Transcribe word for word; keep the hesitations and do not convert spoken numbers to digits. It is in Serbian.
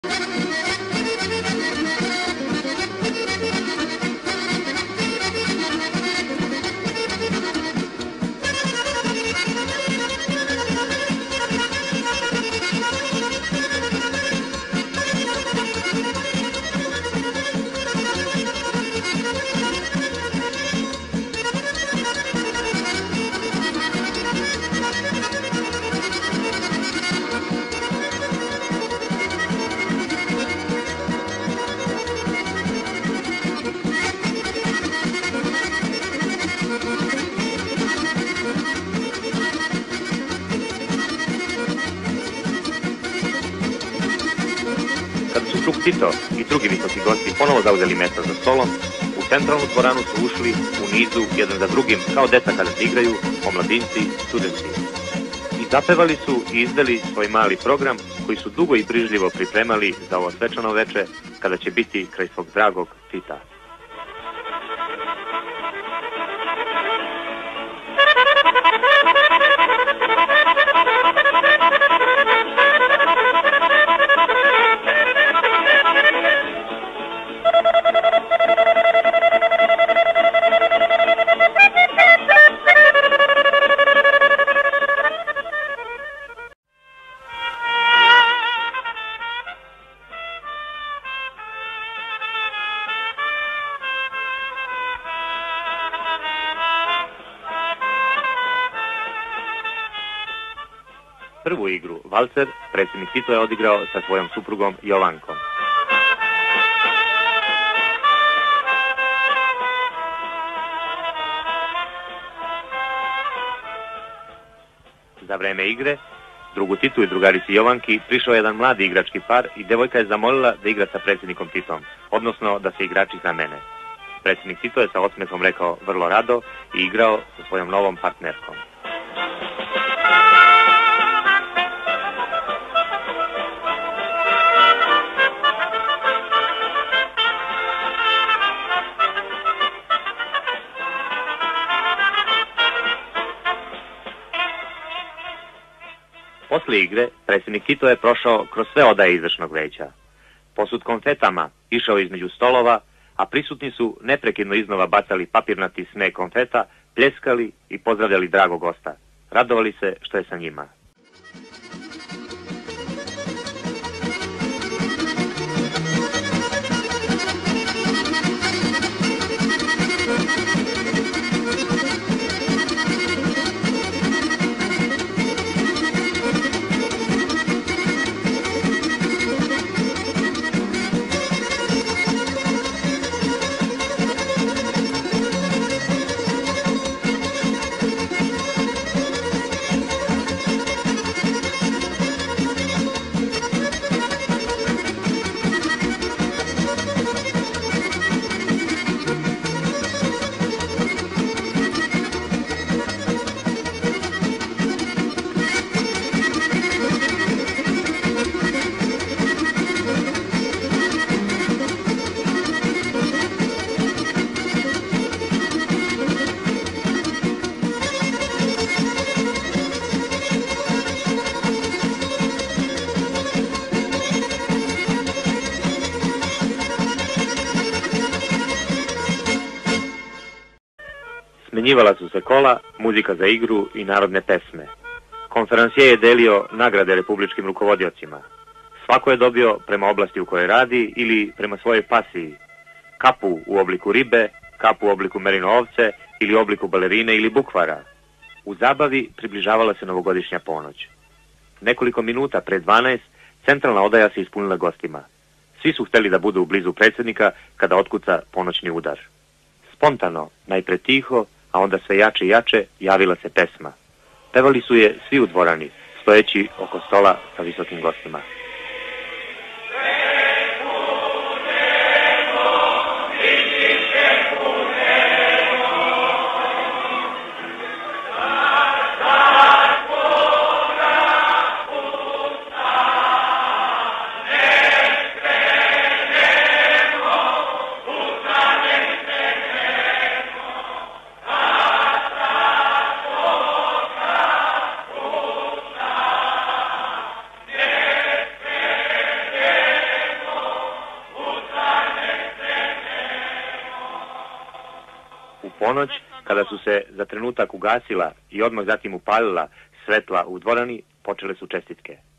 Tito i drugi visoki gosti ponovo zauzeli mjesta za stolom, u centralnu dvoranu su ušli u nizu jedan za drugim kao deca kada se igraju, omladinci, studenti. I zapevali su i izdali svoj mali program koji su dugo i brižljivo pripremali za ovo svečano veče kada će biti kraj svog dragog Tita. Prvu igru, valcer, predsjednik Tito je odigrao sa svojom suprugom Jovankom. Za vreme igre, drugu Titu i drugarici Jovanki prišao jedan mladi igrački par i devojka je zamolila da igra sa predsjednikom Titom, odnosno da se igrači zamene. Predsjednik Tito je sa osmehom rekao vrlo rado i igrao sa svojom novom partnerkom. Posle igre, predsjednik Tito je prošao kroz sve odaje izvršnog veća. Posud konfetama išao između stolova, a prisutni su neprekidno iznova bacali papirnati sme konfeta, pljeskali i pozdravljali dragog gosta. Radovali se što je sa njima. Smenjivala su se kola, muzika za igru i narodne pesme. Konferencijer je delio nagrade republičkim rukovodiocima. Svako je dobio prema oblasti u kojoj radi ili prema svojoj pasiji. Kapu u obliku ribe, kapu u obliku merino ovce ili obliku balerine ili bukvara. U zabavi približavala se novogodišnja ponoć. Nekoliko minuta pre dvanaest centralna odaja se ispunila gostima. Svi su hteli da budu blizu predsjednika kada otkuca ponoćni udar. Spontano, najpre tiho, a onda sve jače i jače, javila se pesma. Pevali su je svi u dvorani, stojeći oko stola sa visokim gostima. ponoć, kada su se za trenutak ugasila i odmah zatim upalila svetla u dvorani, počele su čestitke.